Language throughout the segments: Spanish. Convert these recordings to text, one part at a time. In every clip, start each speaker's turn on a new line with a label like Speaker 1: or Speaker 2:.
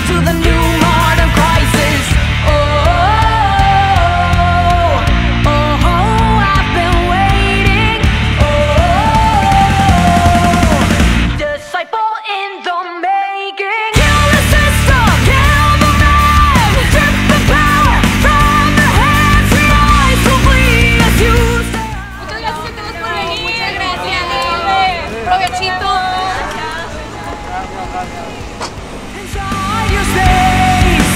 Speaker 1: to the new modern crisis. I've been waiting. Disciple in the making. Kill the system, kill the man. Strip the power from the hands who rise so flee as you stand.
Speaker 2: Muchas gracias a todos por venir. Muchas gracias. Provechito.
Speaker 1: Inside your space.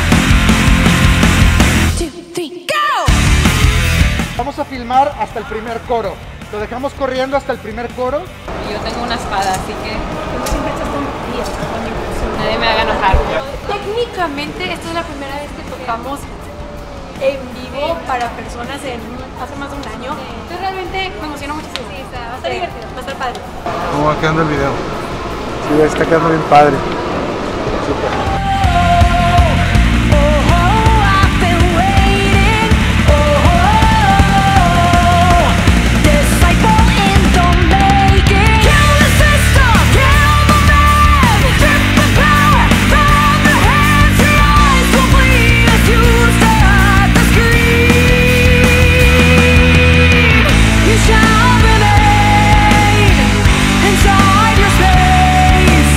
Speaker 1: 2, 3, go!
Speaker 3: Vamos a filmar hasta el primer coro. Lo dejamos corriendo hasta el primer coro.
Speaker 4: Yo tengo una espada, así que nadie me haga enojar.
Speaker 2: Técnicamente esta es la primera vez que tocamos en vivo para personas hace más de un año. Entonces realmente me emociona muchísimo. Sí, va a estar divertido, va a estar padre.
Speaker 5: ¿Cómo va quedando el video?
Speaker 3: Sí, está quedando bien padre. Súper.
Speaker 1: I've been waiting. Disciple in the making. Kill the system, kill the man. Strip the power from the hands who rise so flee as you stare at the screen. You shall remain inside your space.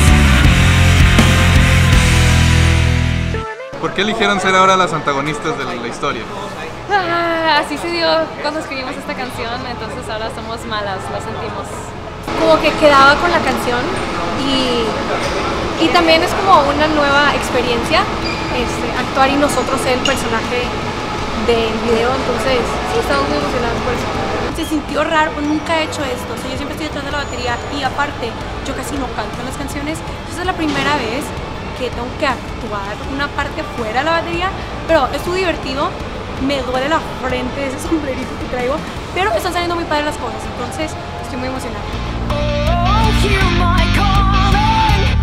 Speaker 5: ¿Por qué eligieron ser ahora las antagonistas de la historia?
Speaker 4: Así se dio cuando escribimos esta canción, entonces ahora somos malas, lo sentimos.
Speaker 2: Como que quedaba con la canción y también es como una nueva experiencia actuar y nosotros ser el personaje del video, entonces sí, estamos muy emocionados por eso. Se sintió raro, nunca he hecho esto, o sea, yo siempre estoy detrás de la batería y aparte yo casi no canto en las canciones, entonces es la primera vez que tengo que actuar una parte fuera de la batería, pero estuvo divertido, me duele la frente de ese sombrerito que traigo, pero están saliendo muy padres las cosas, entonces estoy muy emocionada.
Speaker 1: Hear my calling.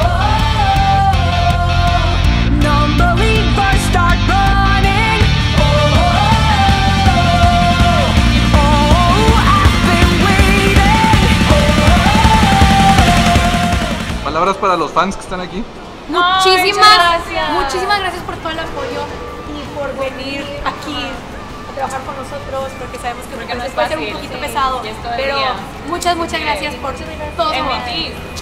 Speaker 1: Non-believers start running. I've been waiting.
Speaker 5: Palabras para los fans que están aquí.
Speaker 2: Muchísimas gracias por todo el apoyo y por venir aquí a trabajar con nosotros, porque sabemos que
Speaker 4: Porque no es
Speaker 2: puede ser un
Speaker 4: fácil,
Speaker 2: poquito
Speaker 4: sí,
Speaker 2: pesado,
Speaker 4: y es todo el
Speaker 2: pero
Speaker 4: día.
Speaker 2: muchas gracias por todo.
Speaker 4: Emitir.